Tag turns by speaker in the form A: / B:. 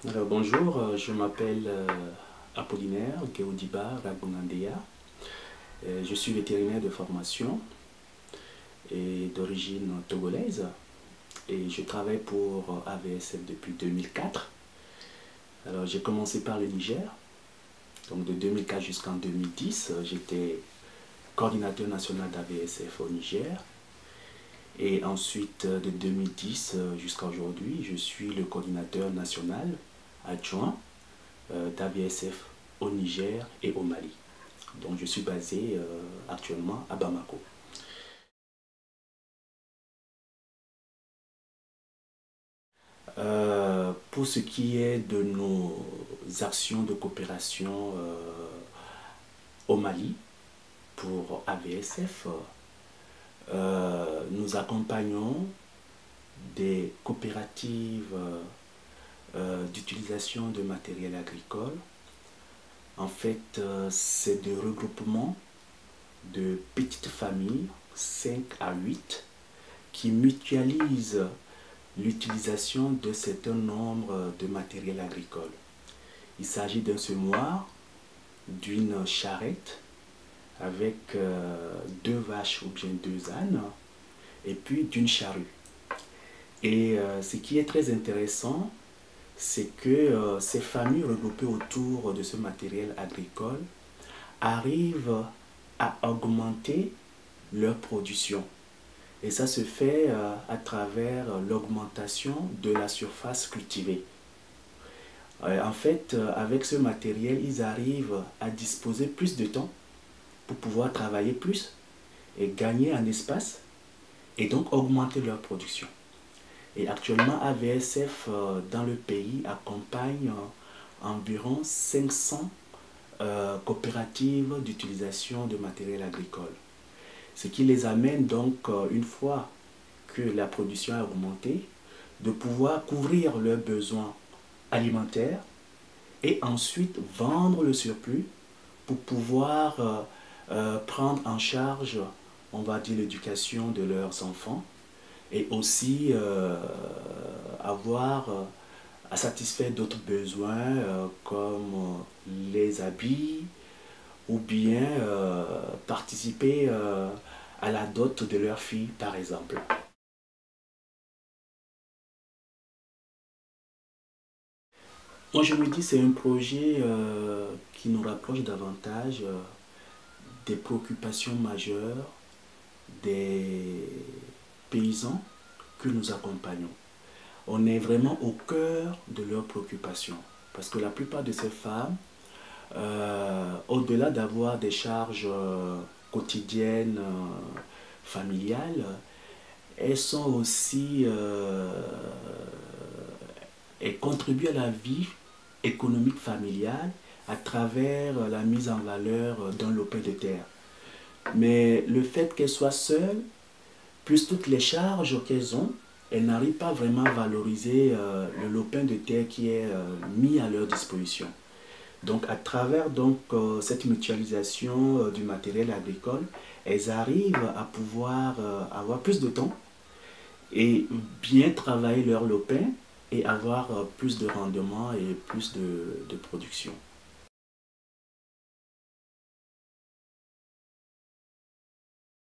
A: Alors bonjour, je m'appelle Apollinaire Geoudiba Ragunandea. Je suis vétérinaire de formation et d'origine togolaise et je travaille pour AVSF depuis 2004. Alors j'ai commencé par le Niger, donc de 2004 jusqu'en 2010, j'étais coordinateur national d'AVSF au Niger. Et ensuite, de 2010 jusqu'à aujourd'hui, je suis le coordinateur national adjoint d'AVSF au Niger et au Mali. Donc je suis basé actuellement à Bamako. Pour ce qui est de nos actions de coopération au Mali, pour AVSF, nous accompagnons des coopératives d'utilisation de matériel agricole. En fait, c'est des regroupements de petites familles, 5 à 8, qui mutualisent l'utilisation de certain nombre de matériel agricole. Il s'agit d'un semoir, d'une charrette avec 2 vaches ou bien 2 ânes, et puis d'une charrue. Et ce qui est très intéressant, c'est que ces familles regroupées autour de ce matériel agricole arrivent à augmenter leur production. Et ça se fait à travers l'augmentation de la surface cultivée. En fait, avec ce matériel, ils arrivent à disposer plus de temps pour pouvoir travailler plus et gagner en espace et donc augmenter leur production. Et actuellement, AVSF dans le pays accompagne environ 500 coopératives d'utilisation de matériel agricole. Ce qui les amène donc, une fois que la production a augmenté, de pouvoir couvrir leurs besoins alimentaires et ensuite vendre le surplus pour pouvoir prendre en charge, on va dire, l'éducation de leurs enfants et aussi avoir à satisfaire d'autres besoins comme les habits ou bien participer à la dot de leur fille par exemple. Moi je me dis c'est un projet qui nous rapproche davantage des préoccupations majeures des paysans que nous accompagnons. On est vraiment au cœur de leurs préoccupations. Parce que la plupart de ces femmes, au-delà d'avoir des charges quotidiennes, familiales, elles sont aussi, elles contribuent à la vie économique familiale à travers la mise en valeur d'un lopin de terre. Mais le fait qu'elles soient seules, plus toutes les charges qu'elles ont, elles n'arrivent pas vraiment à valoriser le lopin de terre qui est mis à leur disposition. Donc à travers cette mutualisation du matériel agricole, elles arrivent à pouvoir avoir plus de temps et bien travailler leur lopin et avoir plus de rendement et plus de production.